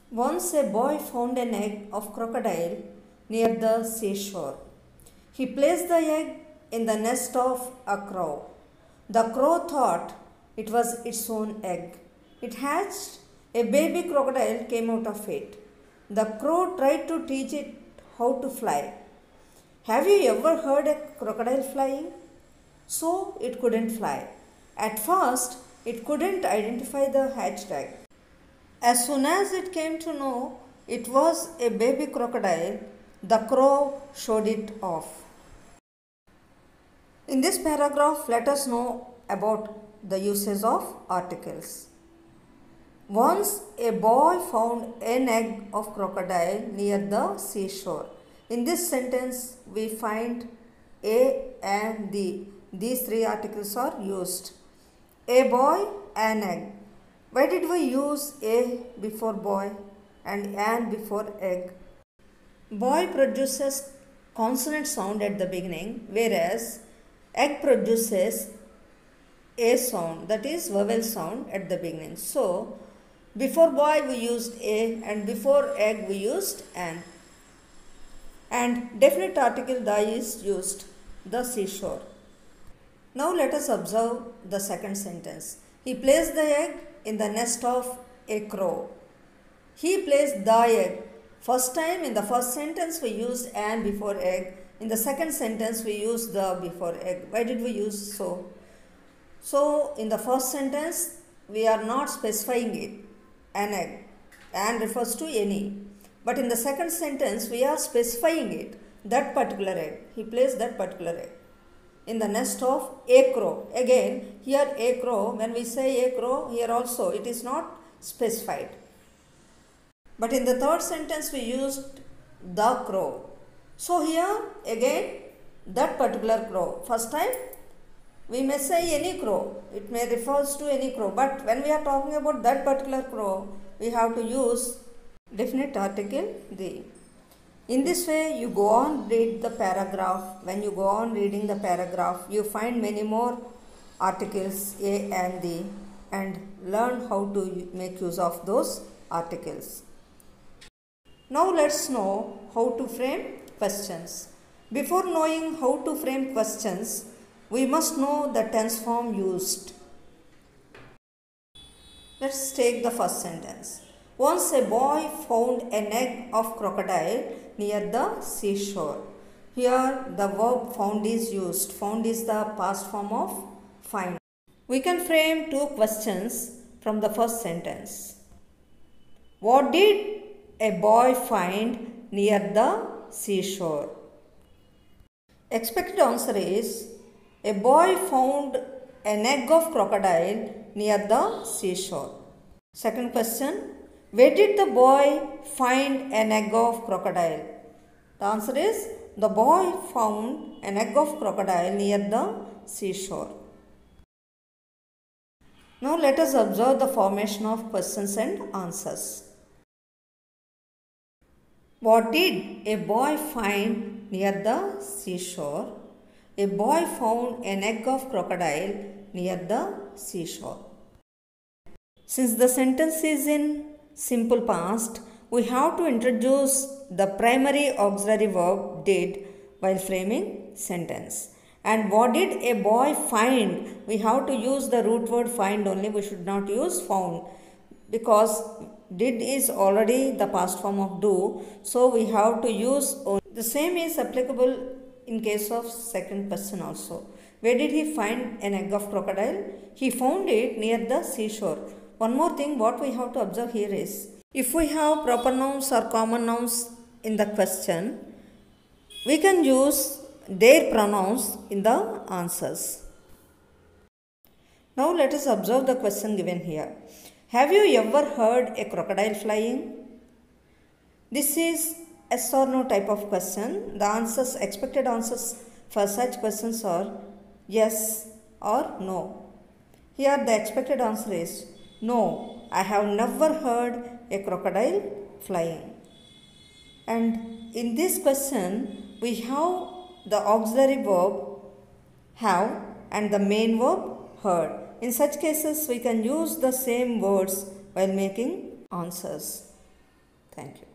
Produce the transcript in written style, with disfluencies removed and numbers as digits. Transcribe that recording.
Once a boy found an egg of crocodile near the seashore. He placed the egg in the nest of a crow. The crow thought it was its own egg. It hatched. A baby crocodile came out of it. The crow tried to teach it how to fly. Have you ever heard a crocodile flying? So it couldn't fly. At first, it couldn't identify the hatched egg. As soon as it came to know it was a baby crocodile, the crow showed it off. In this paragraph, let us know about the uses of articles. Once a boy found an egg of crocodile near the seashore. In this sentence, we find a and the. These three articles are used. A boy, an egg. Why did we use a before boy and an before egg? Boy produces consonant sound at the beginning, whereas egg produces a sound, that is vowel sound at the beginning. So, before boy we used a and before egg we used an. And definite article the is used, the seashore. Now let us observe the second sentence. He placed the egg in the nest of a crow. He placed the egg. First time in the first sentence we used an before egg. In the second sentence we used the before egg. Why did we use so? So in the first sentence we are not specifying it, an egg. An refers to any. But in the second sentence we are specifying it, that particular egg. He placed that particular egg in the nest of a crow. Again, here a crow, when we say a crow, here also it is not specified. But in the third sentence we used the crow. So here again that particular crow. First time we may say any crow. It may refers to any crow. But when we are talking about that particular crow, we have to use definite article the. In this way, you go on read the paragraph. When you go on reading the paragraph, you find many more articles a and the and learn how to make use of those articles. Now let's know how to frame questions. Before knowing how to frame questions, we must know the tense form used. Let's take the first sentence. Once a boy found an egg of crocodile near the seashore. Here the verb found is used. Found is the past form of find. We can frame two questions from the first sentence. What did a boy find near the seashore? Expected answer is a boy found an egg of crocodile near the seashore. Second question. Where did the boy find an egg of crocodile? The answer is the boy found an egg of crocodile near the seashore. Now let us observe the formation of questions and answers. What did a boy find near the seashore? A boy found an egg of crocodile near the seashore. Since the sentence is in simple past, we have to introduce the primary auxiliary verb did while framing sentence. And what did a boy find? We have to use the root word find only. We should not use found because did is already the past form of do. So we have to use only. The same is applicable in case of second person also. Where did he find an egg of crocodile? He found it near the seashore. One more thing what we have to observe here is, if we have proper nouns or common nouns in the question, we can use their pronouns in the answers. Now let us observe the question given here. Have you ever heard a crocodile flying? This is yes or no type of question. The answers, expected answers for such questions are yes or no. Here the expected answer is no, I have never heard a crocodile flying. And in this question, we have the auxiliary verb have and the main verb heard. In such cases, we can use the same words while making answers. Thank you.